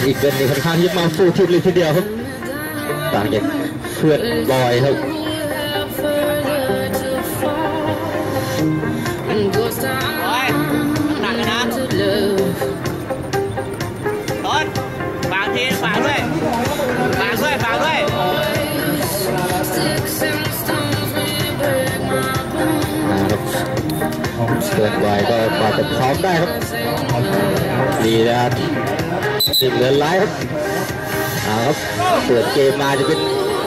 อีกเกินในค่อนข้างที่มาฟูลทีมเลยทีเดียวครับต่างจากเพื่อนบอยครับฝากด้วยเกิดไวก็มาจะพร้อมได้ครับดีนะครับสิบเหลือไลฟ์ครับครับเปิดเกมมาจะเป็น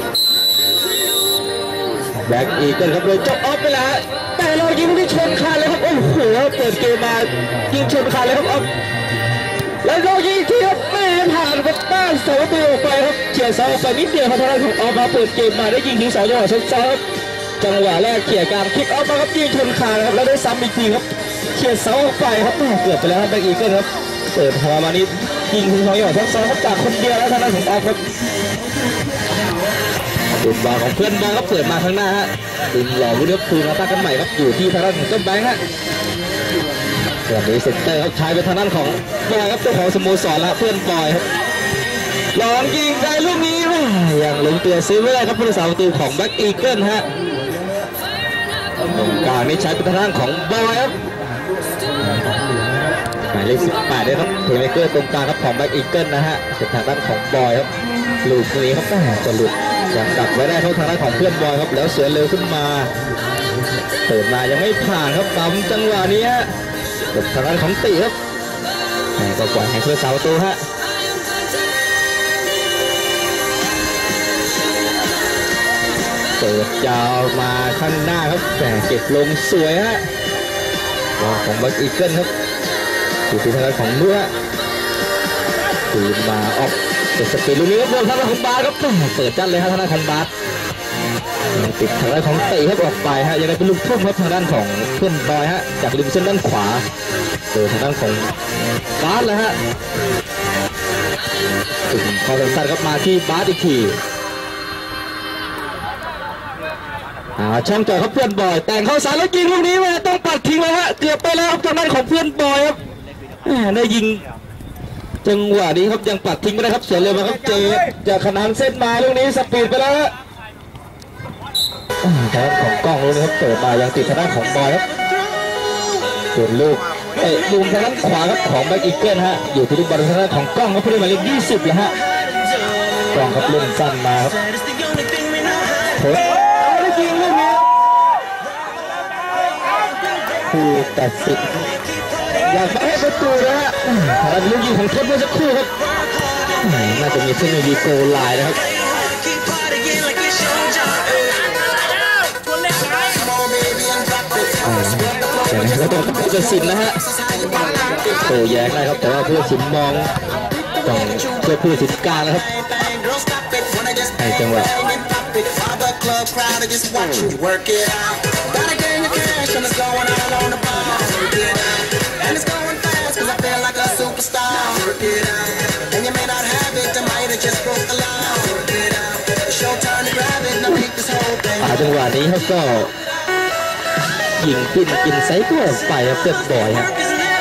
แบ็กอีกครับเลยจบออฟไปแล้วแต่เรายิงที่ชนคานเลยครับโอ้โหเปิดเกมมายิงชนคานเลยครับออฟแล้วเรายิงที่ครับไม่ผ่านกับบ้านเสาประตูออกไปครับเฉียดเสาออกไปนิดเดียวครับทางด้านของออฟมาเปิดเกมมาได้ยิงถึง2 จังหวะซ้ำๆจังหวะแรกเขี่ยการคิกออฟมาครับยิงชนคานครับแล้วได้ซ้ำอีกทีครับเฉียดเสาออกไปครับเกือบไปแล้วครับแบ็กอีกครับเปิดหัวมานิดยิงถึง2 จังหวะซ้ำๆครับจากคนเดียวแล้วทางด้านของออฟครับดุบอลของเพื่อนบอลก็เปิดมาข้างหน้าฮะดึงหล่อวุ้นคืนมาตั้งกันใหม่ครับอยู่ที่ทางด้านของต้นแบงค์ฮะส่วนนี้เซนเตอร์ครับใช้เป็นทางด้านของบอยครับเจ้าของสโมสรแล้วเพื่อนบอยครับลองยิงได้ลูกนี้อย่างลงตัวซื้อไม่ได้ครับผู้รักษาประตูของแบ็กอีเกิลฮะตรงกลางนี้ใช้เป็นทางด้านของบอยครับหมายเลข18ด้วยครับเพลย์เมเกอร์ตรงกลางครับของแบ็กอีเกิลนะฮะเป็นทางด้านของบอยครับลูกนี้ครับจะหลุดยังดักไว้ได้เท่าทางด้านของเพื่อนบอยครับแล้วเสือเร็วขึ้นมาเปิดมายังไม่ผ่านครับปั๊มจังหวะนี้กับทางด้านของตีครับก็ปล่อยให้เพื่อนสาวประตูฮะเปิดยาวมาข้างหน้าครับแต่เก็บลงสวยฮะของแบ็กอีเกิลครับอยู่ที่ทางด้านของนู้คืนมาออกเปิดสปีดลูกนี้ครับโดนทางด้านของบาสครับเปิดจัดเลยครับทางด้านของบาสติดทางด้านของตีครับออกไปฮะยังได้เป็นลูกทุ่มครับทางด้านของเพื่อนบอยฮะจากริมเส้นด้านขวาโดยทางด้านของบาสเลยฮะถึงพอสั้นๆครับมาที่บาสอีกทีช่องจ่อครับเพื่อนบอยแต่งเข้าสายแล้วยิงลูกนี้มาต้องปัดทิ้งเลยฮะเกือบไปแล้วทางด้านของเพื่อนบอยครับได้ยิงจังหวะนี้ครับยังปัดทิ้งไม่ได้ครับเสียเลยมาครับเจจากขนานเส้นมาลูกนี้สปีดไปแล้วทางด้านของกล้องลูกนี้ครับเปิดมายังติดทางด้านของบอยครับเปลี่ยนลูกเตะมุมทางด้านขวาครับของแบ็กอีเกิลฮะอยู่ที่ลูกบอลทางด้านของกล้องครับผู้เล่นหมายเลข20แล้วฮะกล้องครับเล่นสั้นมาครับโถได้ยิงลูกนี้ผู้ตัดสินอยากให้ประตูนะฮะทางลูกยิงของทศเมื่อสักครู่ครับน่าจะมีเทคโนโลยีโกลไลน์นะครับแล้วก็ผู้ตัดสินนะฮะโตแย้งได้ครับแต่ว่าผู้ตัดสินมองต้องเพื่อผู้ตัดสินกลางนะครับในจังหวะจังหวะนี้เขาก็ยิงขึ้นกินไซส์ตัวไปครับเพื่อนบอยฮะ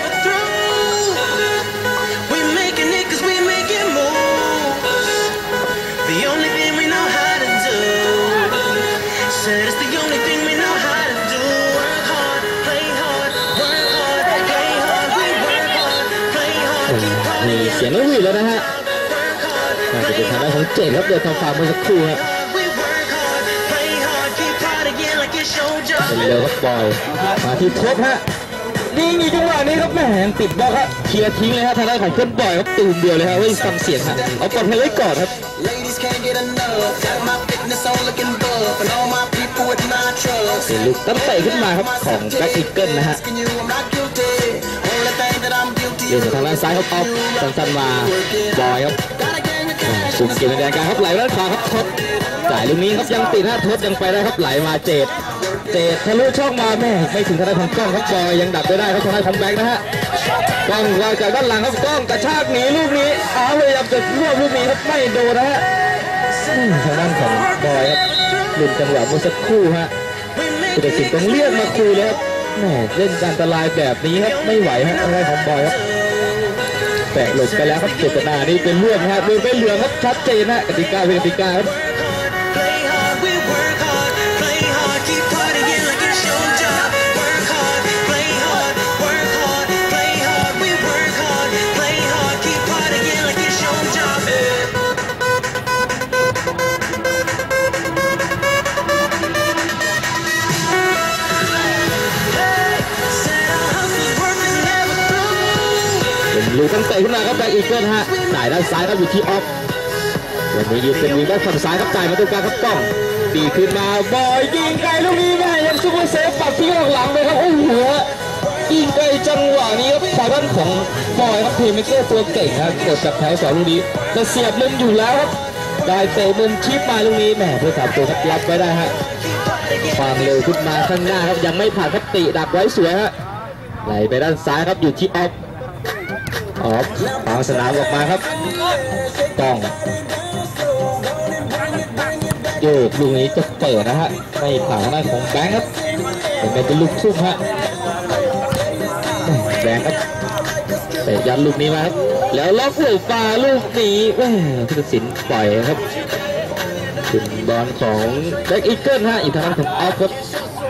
มีเสียงวิ่งแล้วนะฮะน่าจะเป็นทางด้านของเจนครับเดินทางฟาร์มเมื่อสักครู่ครับเร็วครับบอยมาที่ทบฮะนี่มีจังหวะนี้ครับแหมติดบอลครับเคลียร์ทิ้งเลยฮะทางด้านของเพื่อนบอยครับตูมเดียวเลยฮะไว้ฟังเสียงฮะเอาบอลให้ไว้ก่อนครับเสียลูกตั้งเตะขึ้นมาครับของแบ็คอีเกิลนะฮะเดินทางด้านซ้ายครับออฟสั้นๆมาบอยครับสุ่มเกมในแดนกลางครับไหลด้านขวาครับทบจ่ายลูกนี้ครับยังติดฮะทบยังไปได้ครับไหลมาเจดทะลุช่องมาแม่ไม่ถึงทางด้านของกล้องครับบอยยังดับได้ครับทางด้านของแบงค์นะฮะกล้องวางจากด้านหลังครับกล้องกระชากหนีลูกนี้พยายามจะรวบลูกนี้ครับไม่โดนนะฮะทางด้านของบอยครับหลุดจังหวะเมื่อสักครู่ฮะผู้ตัดสินต้องเรียกมาคุยแล้วแม่เล่นอันตรายแบบนี้ครับไม่ไหวฮะทางด้านของบอยครับแตะหลบไปแล้วครับเจตนานี่เป็นเรื่องฮะโดนไปเหลืองครับชัดเจนนะกติกาเป็นกติกาครับลูกตั้งเตะขึ้นมาครับแบ็คอีเกิลฮะจ่ายด้านซ้ายครับอยู่ที่ออฟวันนี้ยืนเป็นวิงด้านฝั่งซ้ายครับจ่ายมาตรงกลางครับต้องตีขึ้นมาบอยยิงไกลลูกนี้แม่ยังซุปเปอร์เซฟปัดที่หลังเลยครับโอ้โหยิงไกลจังหวะนี้ครับฝ่ายด้านของบอยครับเพย์เมเกอร์ตัวเก่งครับกดจากแถวสองลูกนี้จะเสียบมุมอยู่แล้วครับได้เตะมุมชิปมาลูกนี้แม่ผู้สามตัวครับรับไว้ได้ฮะความเร็วขึ้นมาข้างหน้าครับยังไม่ผ่านครับติดักไว้สวยฮะไหลไปด้านซ้ายครับอยู่ที่ออฟทางสนามออกมาครับต้องโยกลูกนี้จะเปิดนะฮะไม่ผ่านทางด้านของแบงค์ครับเป็นลูกทุ่งฮะแบงค์ครับเตะยันลูกนี้มาครับแล้วล็อกเลยฟ้าลูกนี้ผู้ตัดสินปล่อยครับถึงบอลของแบ็คอีเกิลฮะอีกทางด้านของออฟครับ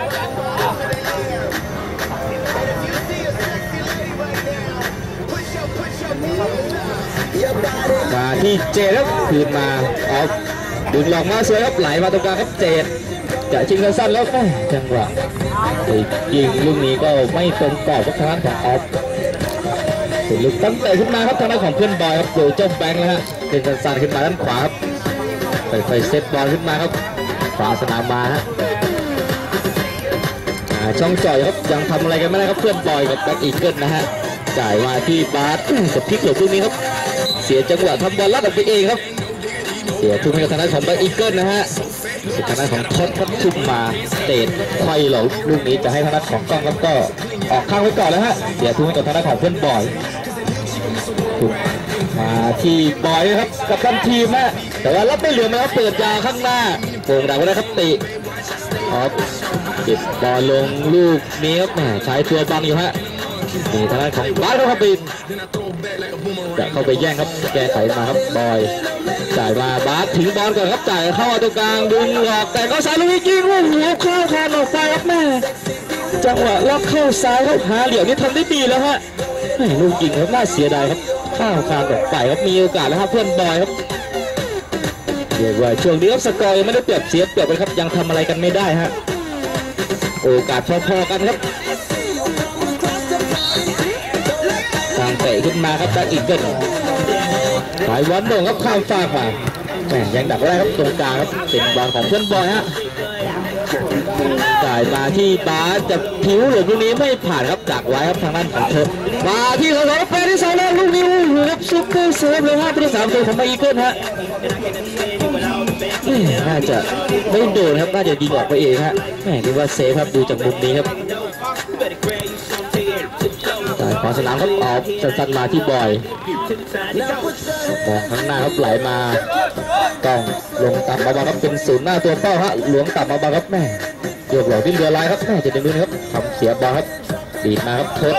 มาที่เจดครับคืนมาออฟดึงหลอกมาสวยครับไหลมาตรงกลางครับเจดจะชิงสั้นแล้วจังหวะยิงลูกนี้ก็ไม่ตรงกรอบกับทางด้านของออฟถึงลูกตั้งแต่ขึ้นมาครับทางด้านของเพื่อนบอยครับโดยเจ้าแบงค์นะฮะเป็นสั้นขึ้นมาด้านขวาครับไปเซตบอลขึ้นมาครับขวาสนามมาฮะช่องจ่อยครับยังทำอะไรกันไม่ได้ครับเพื่อนบอยกับแบ็คอีเกิลนะฮะจ่ายมาที่บาสกับพลิกหลบลูกนี้ครับเสียจังหวะทำบอลลัดออกไปเองครับเสียทุ่มให้กับทางด้านของแบ็คอีเกิลนะฮะทางด้านของทศครับทุ่มมาเตะไขว้เหลาลูกนี้จะให้ทางด้านของกล้องครับก็ออกข้างไว้ก่อนแล้วฮะเสียทุ่มให้กับทางด้านของเพื่อนบอยมาที่บอยครับกับทันทีมฮะแต่ว่ารับไม่เหลือมาแล้วเปิดยาวข้างหน้าโป่งดักไว้ได้ครับติเก็บบอลลงลูกนี้ครับใช้ตัวบังอยู่ฮะนี่ทางด้านของบาสเข้าไปจะเข้าไปแย่งครับแก้ไขมาครับบอยจ่ายมาบาสถึงบอลก่อนครับจ่ายเข้าตรงกลางดึงหลอกแต่ก็สายลูกนี้ยิงหัวเข้าคานออกไปครับแม่จังหวะล็อกเข้าซ้ายครับหาเหลี่ยมนี่ทำได้ดีแล้วฮะลูกยิงครับน่าเสียดายครับข้าวคานออกไปครับมีโอกาสแล้วครับเพื่อนบอยครับเดี๋ยวว่าช่วงนี้ครับสกอร์ยังไม่ได้เปรียบเสียเปรียบเลยครับยังทำอะไรกันไม่ได้ฮะโอกาสพอๆกันครับทางเตะขึ้นมาครับแบ็คอีเกิลสายวันโด่งครับข้ามฟากมายังดักไว้ครับตรงกลางครับเป็นบอลของเพื่อนบอยฮะจ่ายมาที่บาสจะผิวหลบลูกนี้ไม่ผ่านครับดักไว้ครับทางด้านของเธอมาที่เขาเลยไปที่เสาแรกลูกนี้ครับซุปเปอร์เซฟเลยฮะผู้สามตัวของแบ็คอีเกิลฮะน่าจะไม่โดนครับน่าจะยิงออกไปเองฮะคิดว่าเซฟครับดูจากมุมนี้ครับจ่ายขวาสนามครับออกสั้นมาที่บอยมองข้างหน้าครับไหลมาต้องลงต่ำมาบ้างครับเป็นศูนย์หน้าตัวเป้าฮะหลวงต่ำมาบ้างครับแม่เรียบร้อยที่เรือลายครับแม่จะเป็นมือครับทำเสียบอลครับดีดมาครับทด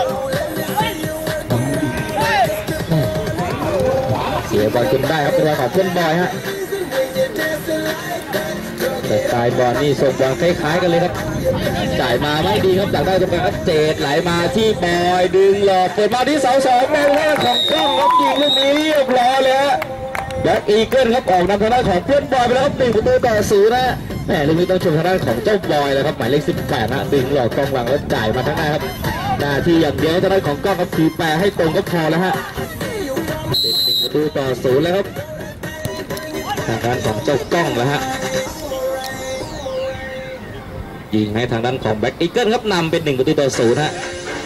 เสียบอลจนได้ครับเป็นรอยของเพื่อนบอยฮะแต่สายบอลนี่ส่งบอลคล้ายๆกันเลยครับจ่ายมาไม่ดีครับจากได้ตรงกลางเจดไหลมาที่บอยดึงหลอกเปิดมาที่เสาสองแม่แรกของกล้องครับยิงลูกนี้เรียบร้อยเลยฮะแบ็คอีเกิลครับออกนำทางด้านของเพื่อนบอยไปแล้วครับ1-0นะแม่ลูกนี้ต้องชมทางด้านของเจ้าบอยเลยครับหมายเลข18นะดึงหลอกกองหลังแล้วจ่ายมาทางหน้าครับหน้าที่อย่างเดียวทางด้านของกล้องครับคือแปรให้ตรงก็พอแล้วฮะเป็น1-0แล้วครับทางด้านของเจ้ากล้องแล้วฮะยิงให้ทางด้านของแบ็คอีเกิลครับนำเป็น1-0ฮะ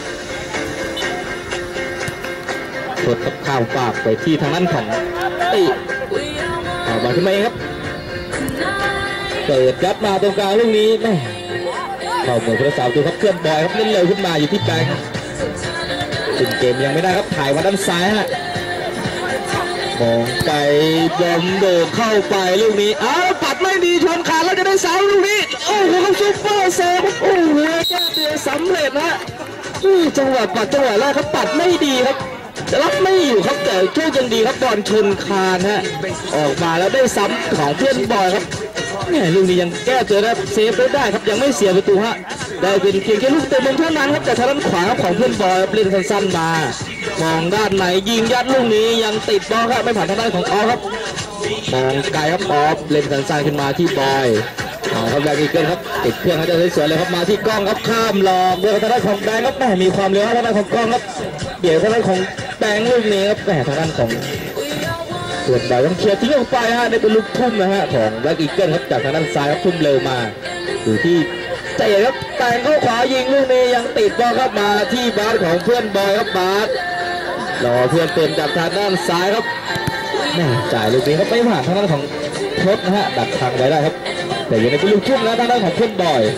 กดกับข้าวฝากไปที่ทางด้านของติบอลขึ้นมาเองครับเปิดยัดมาตรงกลางลูกนี้แม่เข้าหมดผู้สาวตัวครับเคลื่อนบอยครับเล่นเร็วขึ้นมาอยู่ที่แบงค์ถึงเกมยังไม่ได้ครับถ่ายมาด้านซ้ายฮะมองไปบอลโดดเข้าไปลูกนี้ปัดไม่ดีชนขาดแล้วจะได้เสาลูกนี้โอ้โหเขาซุปเปอร์เซฟโอ้โหแก้ตัวสำเร็จนะจังหวะปัดจังหวะแรกเขาปัดไม่ดีครับจะรับไม่อยู่ครับแต่โชคยังดีครับบอลชนคานฮะออกมาแล้วได้ซ้ำของเพื่อนบอยครับเนี่ยลูกนี้ยังแก้เจอได้เซฟได้ครับยังไม่เสียประตูฮะได้เป็นเพียงแค่ลูกเตะมุมเท่านั้นครับแต่ทางด้านขวาของเพื่อนบอยเล่นสั้นๆมามองด้านไหนยิงยัดลูกนี้ยังติดบอลครับไม่ผ่านทางด้านของออฟครับมองไกลครับออฟเล่นสั้นๆขึ้นมาที่บอยครับแบงค์อีเกิลครับติดเครื่องเขาจะสวยๆเลยครับมาที่กล้องครับข้ามหลอกเดือดทางด้านของแบงค์ครับแหมมีความเร็วทางด้านของกล้องครับเดี๋ยวทางด้านของแบงค์ลูกนี้ครับแหมทางด้านของส่วนบอยต้องเคลียร์ทิ้งออกไปฮะได้เป็นลูกทุ่มนะฮะของแบงค์อีเกิลครับจากทางด้านซ้ายครับทุ่มเร็วมาอยู่ที่ใจครับแบงค์เข้าขวายิงลูกนี้ยังติดบอลครับมาที่บาสของเพื่อนบอยครับบาสรอเพื่อนเต็มจากทางด้านซ้ายครับแหมจ่ายลูกนี้ครับไม่ผ่านทางด้านของทศนะฮะดักทางไว้ได้ครับแต่ยังในเป็นลูกทุ่มนะทางด้านของเพื่อนบอย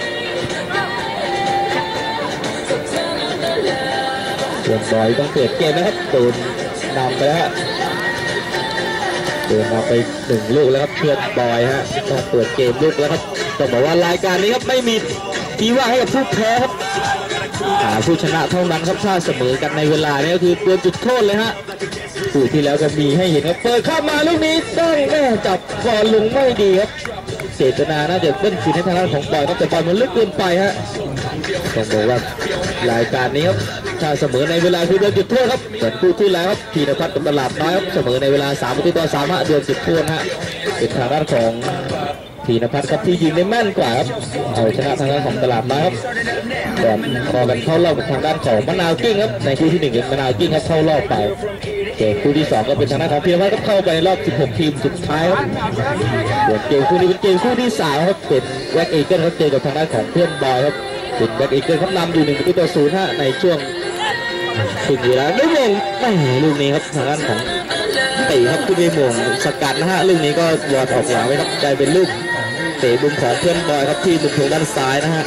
เพื่อนบอยต้องเปิดเกมนะครับโดนนำไปแล้วฮะโดนนำไป1 ลูกแล้วครับเพื่อนบอยฮะต้องเปิดเกมลูกแล้วครับต้องบอกว่ารายการนี้ครับไม่มีทีว่าให้กับผู้แพ้ครับผู้ชนะเท่านั้นครับถ้าเสมอกันในเวลานี้ก็คือตัวจุดโทษเลยฮะคู่ที่แล้วก็มีให้เห็นครับเปิดเข้ามาลูกนี้ต้องแม่จับบอลลงไม่ดีครับเจตนาน่าจะเล่นคืนให้ทางด้านของบอยครับแต่บอลมันลึกเกินไปฮะต้องบอกว่ารายการนี้ครับถ้าเสมอในเวลาคือโดนจุดโทษครับเหมือนคู่ที่แล้วครับพีรพัฒน์กับตลาดน้อยครับเสมอในเวลา3-3ฮะโดนจุดโทษฮะเป็นทางด้านของพีรพัฒน์ครับที่ยิงได้แม่นกว่าครับเอาชนะทางด้านของตลาดน้อยครับแต่พอกันเข้ารอบกับทางด้านของมะนาวกิ้งครับในคู่ที่1มะนาวกิ้งครับเข้ารอบไปเกมคู่ที่2ก็เป็นทางด้านของพีรพัฒน์ก็เข้าไปในรอบ16 ทีมสุดท้ายครับส่วนเกมคู่นี้เป็นเกมคู่ที่3ครับเป็นแบ็คอีเกิลครับเจอกับทางด้านของเพื่อนบอยครับเป็นแบ็คอีเกิลครับนำอยู่1-0ฮะในช่วงครึ่งเวลาได้มงลูกนี้ครับทางด้านของตีครับขึ้นไปมงสกัดนะฮะลูกนี้ก็วอดออกหลังไว้ครับกลายเป็นลูกเตะบุมของเพื่อนบอยครับที่มุมทางด้านซ้ายนะฮะ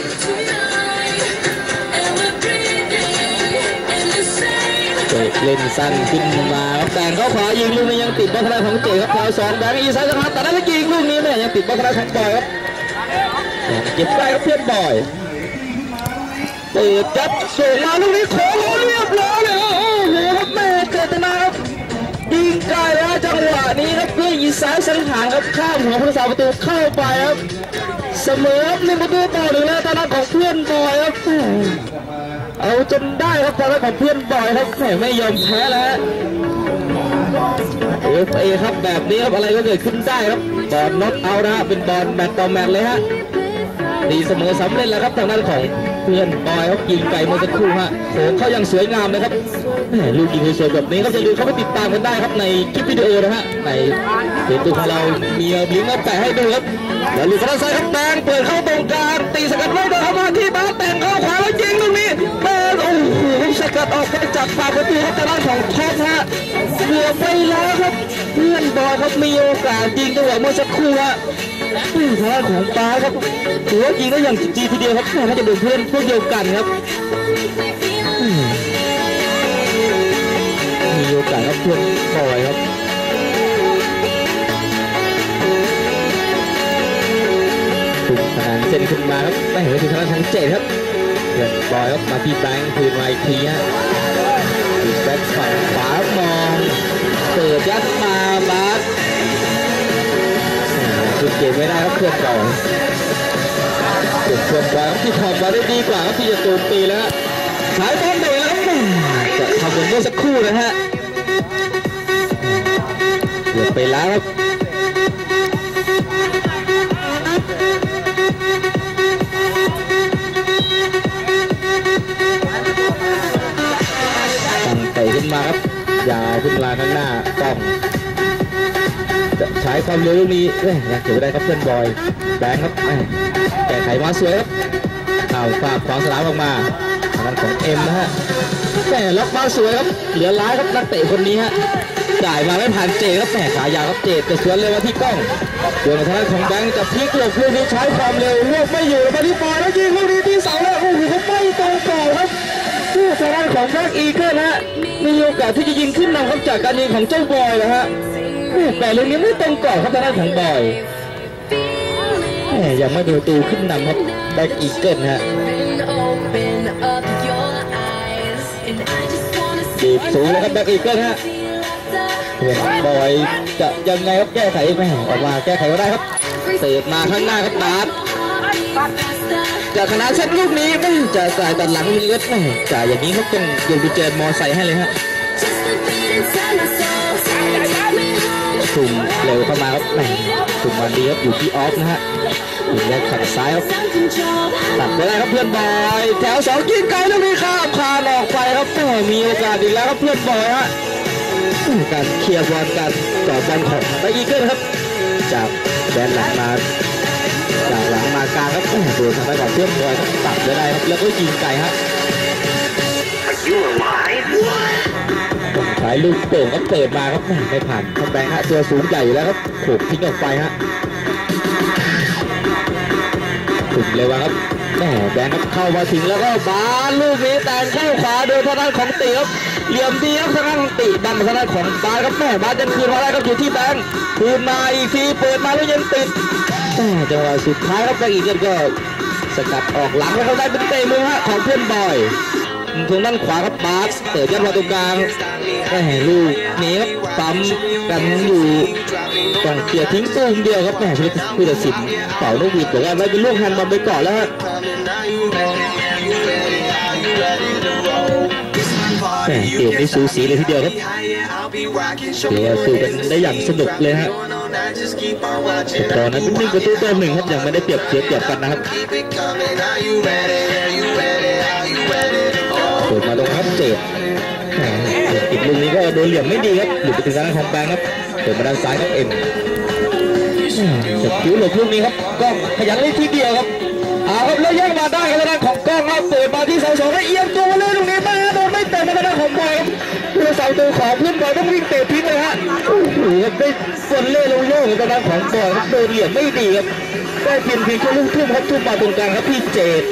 เล่นสั้นขึ้นมาครับแต่งเข้าขวายิงลูกนี้ยังติดบอลทางด้านของเจครับแถว2แบงค์อีซ้ายสักพักแต่ได้ยิงลูกนี้เนี่ยยังติดบอลทางด้านของบอยครับเก็บได้ครับเพื่อนบอยเปิดจับส่งมาลูกนี้โค้งเรียบร้อยเลยโอ้โหครับแม่เจตนาครับยิงไกลแล้วจังหวะนี้ครับเพื่อยิงซ้ายสังหารครับข้ามหัวผู้รักษาประตูเข้าไปครับเสมอครับ1-1แล้วทางด้านของเพื่อนบอยครับเอาจนได้ครับทางด้านของเพื่อนบอยครับไม่ยอมแพ้แล้วFA ครับแบบนี้ครับอะไรก็เกิดขึ้นได้ครับบอลน็อกเอาท์นะฮะเป็นบอลแมตต์ต่อแมตต์เลยฮะตีเสมอสำเร็จแล้วครับทางด้านของเพื่อนบอยครับยิงไกลเมื่อสักครู่ฮะโขงเขายังสวยงามเลยครับลูกยิงสวยๆแบบนี้ครับจะดูเขาไปติดตามกันได้ครับในคลิปวิดีโอนะฮะในเพจของเรามีลิงก์มาแปะให้ดูครับแล้วลูกด้านซ้ายครับแบงเปิดเข้าตรงกลางตีสกัดไว้โดนเข้ามาที่บาสแต่งเข้าขวาแล้วยิงลูกนี้แบงโอ้โหสกัดออกไปจากปากประตูครับทางด้านของท็อปฮะเกือบไปแล้วครับเพื่อนบอยครับมีโอกาสยิงจังหวะเมื่อสักครู่ฮะทางด้านของบาสครับถือว่ายิงได้อย่างจริงทีเดียวครับน่าจะเป็นเพื่อนพวกเดียวกันครับมีโอกาสครับเพื่อนบอยครับถึงทางเส้นขึ้นมาครับไม่เห็นว่าถึงทางเจ็ดครับเพื่อนบอยครับมาที่แบงค์คืนมาอีกทีฮะแบ็คฝั่งขวามองเปิดยัดมาบาสคือเก็บไม่ได้ครับเพื่อนบอยเพื่อนบอยที่ทำมาได้ดีกว่าครับที่จะโจมตีแล้วสายบอลเด็กแล้วจะทำเหมือนเมื่อสักครู่นะฮะเกือบไปแล้วครับตั้งเตะขึ้นมาครับยาวขึ้นมาข้างหน้าต้องจะใช้ความเร็วลูกนี้ยังเก็บไม่ได้ครับเพื่อนบอยแบงค์ครับแก้ไขมาสวยครับเอาฝากขวางสนามออกมาทางด้านของเอ็มนะฮะแต่ล็อกมาสวยครับเหลือร้ายครับนักเตะคนนี้ฮะจ่ายมาไม่ผ่านเจครับแต่ขายาวครับเจจะสวนเลยมาที่กล้องโดนทางด้านของแบงค์จะพลิกหลบลูกนี้ใช้ความเร็วเลือกไม่อยู่มาที่บอยแล้วยิงลูกนี้ที่เสาแล้วโอ้โหเขาไม่ตรงกรอบครับทางด้านของแบ็คอีเกิลฮะมีโอกาสที่จะยิงขึ้นนำครับจากการยิงของเจ้าบอยนะฮะแต่ลูกนี้ไม่ตรงกรอบครับทางด้านของบอยยังไม่ประตูขึ้นนำครับแบ็คอีเกิลฮะยิดีสูงเลยครับแบ็กอีเกิลฮะเพื่อนบอยจะยังไงครับแก้ไขไหมออกมาแก้ไขก็ได้ครับเตะมาข้างหน้าครับบาสจากคณะเซตลูกนี้ไม่จะจ่ายตัดหลังลูกนี้ก็จ่ายอย่างนี้เขาต้องโยนกุญแจมอใส่ให้เลยฮะสุ่มเร็วเข้ามาครับสุ่มมาดีครับอยู่ที่ออฟนะฮะถึงแรกขัดซ้ายครับตัดไปได้ครับเพื่อนบอยแถวสองยิงไกลแล้วมีข้ามคานออกไปครับมีโอกาสอีกแล้วครับเพื่อนบอยฮะการเคลียร์บอลการต่อบอลของไปอีกเกิลครับจากแดนหลังมาจากหลังมากลางครับโดนทางด้านของเพื่อนบอยตัดไปได้ครับแล้วก็ยิงไกลฮะสายลูกโป่งก็เปิดมาครับไม่ผ่านทำแบงค์ฮะตัวสูงใหญ่อยู่แล้วครับโขกทิ้งออกไปฮะถึงเลยวะครับแบงค์ครับเข้ามาถึงแล้วก็บาสลูกนี้แต่งเข้าขวาโดยทางด้านของตีครับเหลี่ยมดีครับทางด้านของตีดันทางด้านของบาสครับบาสยังคืนมาได้ครับอยู่ที่แบงค์คืนมาอีกทีเปิดมาแล้วยังติดจังหวะสุดท้ายครับแบงค์อีกก็สกัดออกหลังแล้วเขาได้เป็นเตะมือฮะของเพื่อนบอยทางด้านขวาครับบาสเปิดยัดมาตรงกลางลูกนี้ครับปั๊มกันอยู่ต้องเกี่ยวทิ้งตูมเดียวครับผู้ตัดสินเป่าลูกบิดแต่ว่าไม่เป็นลูกแฮนด์บอลไปก่อนแล้วฮะเกมนี้สูสีเลยทีเดียวครับถือว่าสู้กันได้อย่างสนุกเลยฮะตอนนั้นเป็น1-1ครับยังไม่ได้เปรียบเทียบกันนะครับเปิดมาตรงครับเจ็บอีกลูกนี้ก็โดนเหลี่ยมไม่ดีครับหลุดไปถึงด้านของแบงค์ครับเปิดมาด้านซ้ายครับเอ็มจะคิ้วหลบลูกนี้ครับกล้องขยันเลยทีเดียวครับครับแล้วแย่งมาได้ครับด้านของกล้องครับเปิดมาที่เสาสองแล้วเอียงตัวเลยลูกนี้โดนไม่เตะมาด้านของบอยครับตัวเสาตัวของเพื่อนบอยต้องวิ่งเตะทิ้งเลยฮะครับได้ฝนเล่ลงโย่กับด้านของบอยครับโดนเหลี่ยมไม่ดีครับได้เพียงแค่ลูกทุ่มครับทุ่มมาตรงกลางครับพี่เจด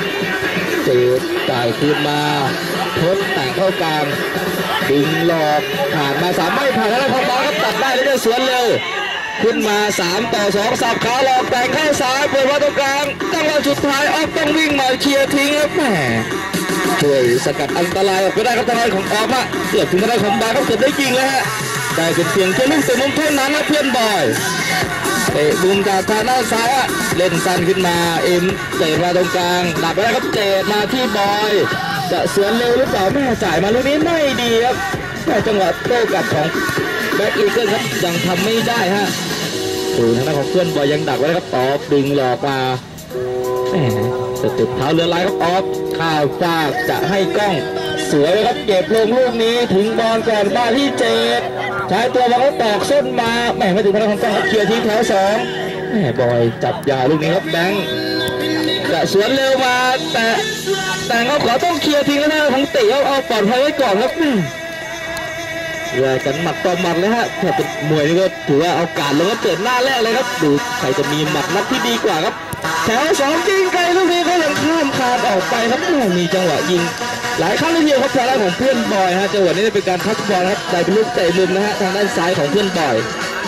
จ่ายคืนมาทดแต่งเข้ากลางดึงหลอกผ่านมา3ไม่ผ่านแล้วของบอลครับตัดได้แล้วได้สวนเร็วขึ้นมา3-2สับขาหลอกแต่งเข้าซ้ายเปิดมาตรงกลางจังหวะสุดท้ายออฟต้องวิ่งมาเคลียร์ทิ้งครับช่วยสกัดอันตรายออกไปได้ครับทางด้านของออฟฮะเกือบถึงทางด้านของบาสเขาเกือบได้ยิงแล้วฮะแต่เป็นเพียงแค่ลูกเตะมุมเท่านั้นนะเพื่อนบอยเตะมุมจากทางด้านซ้ายเล่นสั้นขึ้นมาเอ็มเตะมาตรงกลางดับไปแล้วครับเจดมาที่บอยจะสวนเร็วหรือเปล่าจ่ายมาลูกนี้ไม่ดีครับแต่จังหวะโต้กลับของแบ็กอีเกิลครับยังทำไม่ได้ฮะดูทางด้านของเพื่อนบอยยังดักไว้ครับออฟดึงหลอกมาสติดเท้าเรือลายครับออฟข้าวฟากจะให้กล้องสวยเลยครับเก็บลงลูกนี้ถึงบอลก่อนมาที่เจดใช้ตัวบอลเขาตอกส้นมาไม่ถึงทางด้านของกล้องเคลียร์ทิ้งแถว2บอยจับยาลูกนี้ครับแบงค์จะสวนเร็วมาแต่เขาขอต้องเคลียร์ทิ้งแล้วนะของตีเอาปลอดภัยไว้ก่อนครับแยกกันหมัดต่อหมัดเลยฮะแค่เป็นมวยนี่ก็ถือว่าเอาการลงมาเปิดหน้าแรกเลยครับดูใครจะมีหมัดนัดที่ดีกว่าครับแถว2ยิงไกลลูกนี้เขายังข้ามคานออกไปครับมีจังหวะยิงหลายครั้งเลยทีเดียวครับทางด้านของเพื่อนบอยฮะจังหวะนี้เป็นการทัชบอลครับได้เป็นลูกเตะมุมนะฮะทางด้านซ้ายของเพื่อนบอย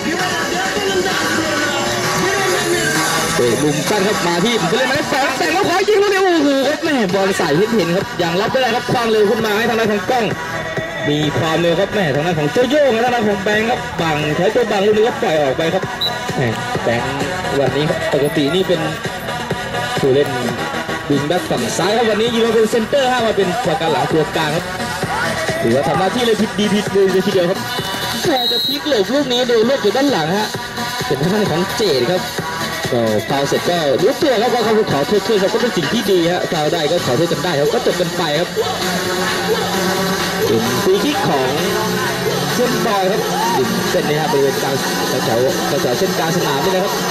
เตะมุมสั้นครับมาที่ผมเลยมาแต่งแล้วขอยิงลูกนี้โอ้โหครับบอลใส่เห็นครับยังรับไม่ได้ครับคว้างเร็วขึ้นมาให้ทางด้านของกล้องมีความเร็วครับทางด้านของเจ้าโย่งทางด้านของแบงค์ครับบังใช้ตัวบังลูกนี้ก็ปล่อยออกไปครับแบงค์วันนี้ครับปกตินี่เป็นผู้เล่นดึงแบ็คฝั่งซ้ายครับวันนี้ยืนมาเป็นเซนเตอร์มาเป็นฝ่ายการหลังตัวกลางครับถือว่าทำหน้าที่เลยผิดเลยทีเดียวครับแต่จะพลิกหลบลูกนี้โดยลูกอยู่ด้านหลังฮะเป็นทางด้านของเจดครับก็ฟาวเสร็จก็รู้ตัวครับว่าเขาขอโทษครับก็เป็นสิ่งที่ดีฮะฟาวได้ก็ขอโทษกันได้ครับก็จบกันไปครับเป็นฟรีคิกของเส้นบอยครับเส้นนี้ฮะบริเวณกลางแถวเส้นกลางสนามนี่นะครับ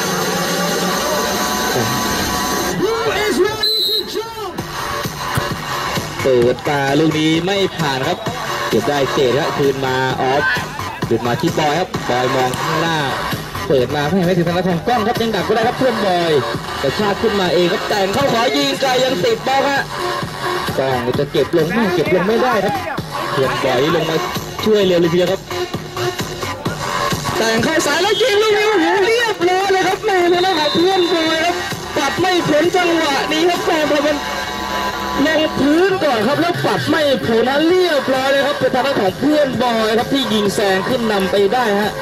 เปิดตาลูกนี้ไม่ผ่านครับเก็บได้เจดครับคืนมาออฟคืนมาที่บอยครับบอยมองข้างหน้าเปิดมาไม่ถึงทางด้านของกล้องครับยังดักก็ได้ครับเพื่อนบอยกระชากขึ้นมาเองครับแต่งเข้าขอยิงไกลยังติดบอลฮะกล้องจะเก็บลงไม่ได้ครับเพื่อนบอยลงมาช่วยเร็วเลยทีเดียวครับแต่งเข้าสายแล้วยิงลูกนี้โอ้โหเรียบร้อยเลยครับแม่เลยแล้วของเพื่อนบอยครับปัดไม่พ้นจังหวะนี้ครับแม่พอมันลงพื้นก่อนครับแล้วปัดไม่ผลนะเรียบร้อยเลยครับเป็นทางด้านของเพื่อนบอยครับที่ยิงแซงขึ้นนำไปได้ฮะ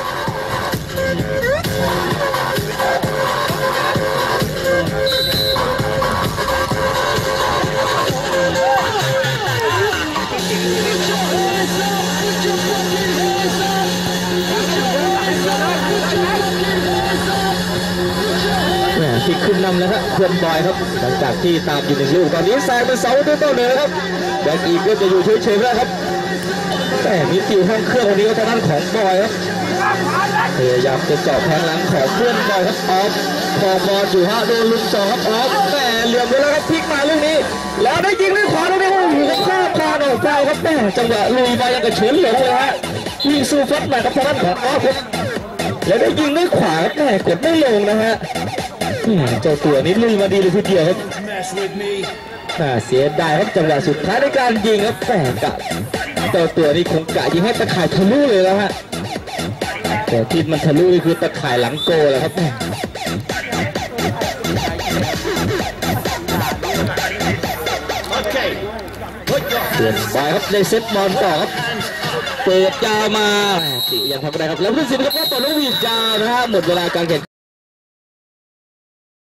ที่ขึ้นนำแล้วครับเพื่อนบอยครับหลังจากที่ตามอยู่1 ลูกตอนนี้แซงเป็น2-0เลยครับแบงก์อีกก็จะอยู่เฉยๆแล้วครับแต่มีติวห้องเครื่องวันนี้ก็ทางด้านของบอยครับพยายามจะเจาะแทงหลังของเพื่อนบอยครับออฟพอบอลอยู่ฮะโดนลุม2ครับออฟแต่เหลี่ยมไปแล้วครับพลิกมาลูกนี้แล้วได้ยิงด้วยขวาตรงนี้โอ้โหข้ามคานออกไปครับแต่จังหวะลุยมายังกระเฉินหลงเลยฮะยิงสู้ฟัดมาครับทางด้านของออฟครับแล้วได้ยิงด้วยขวาแต่กดไม่ลงนะฮะเจ้าตัวนี้ลุยมาดีเลยทีเดียวครับเสียดายครับจังหวะสุดท้ายในการยิงครับแต่กะเจ้าตัวนี้คงกะยิงให้ตะข่ายทะลุเลยแล้วฮะแต่ที่มันทะลุนี่คือตะข่ายหลังโกแหละครับเปลี่ยนไปครับในเซตบอลต่อครับเปิดยาวมาติยังทำไม่ได้ครับแล้วผู้สินครับว่าต่อลูกวีดยาวนะฮะหมดเวลาการแข่ง